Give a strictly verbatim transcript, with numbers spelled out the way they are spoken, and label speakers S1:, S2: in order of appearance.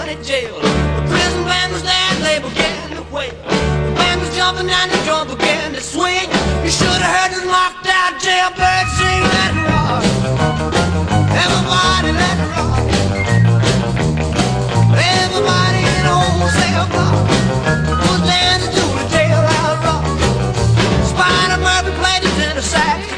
S1: county jail. The prison band was there and they began to wail. The band was jumping and the drum began to swing. You should have heard the knocked out jailbird sing. Let it rock, everybody let it rock. Everybody in the wholesale block was dancing to the jailhouse rock. Spider Murphy played the tenor sax.